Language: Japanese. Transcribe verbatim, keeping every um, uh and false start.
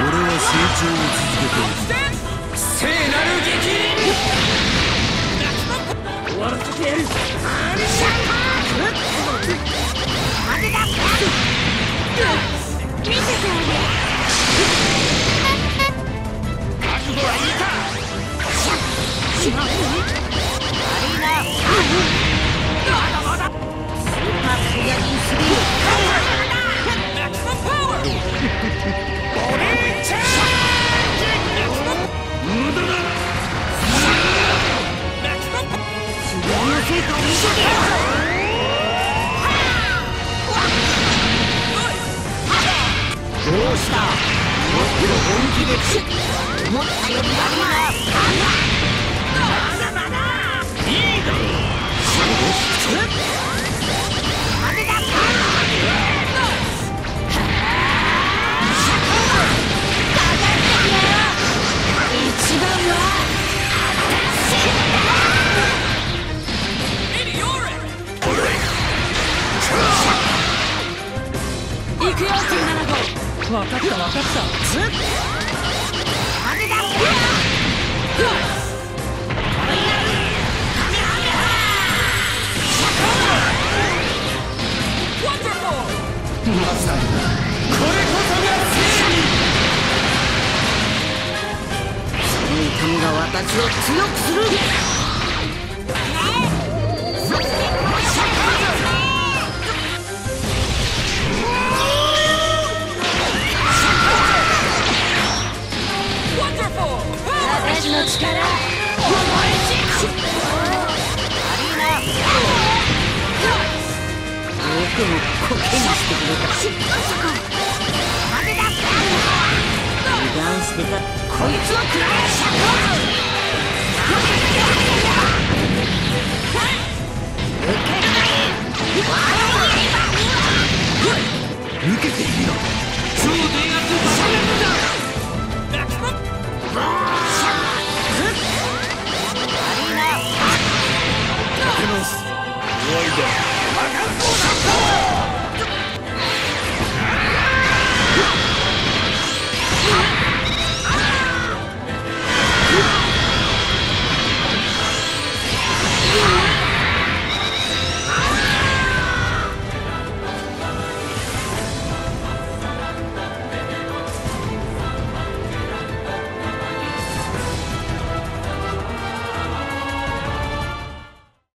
長を続けている。聖なる激鱗終わらせてやる。シャッターまでだ。見せておいで。覚悟はいいか。シャッしまう。悪いな。まだまだスーパーサイヤ人スリーマックスパワーボディチェンジ無駄だ。修行の成果を見せてやる。どうした。もっと本気で思ったより悪いな。まだまだいいだろう。までだ。一番は行くよ。じゅうなな号。分かった分かった。あれだ。まさにこれこそが正義。その痛みが私を強くする。私の力思い知る。よくもコケにしてくれた。までだ。油断してた。こいつを食らえ。シャッ受けているの。超電圧バカネだ。終わりだ。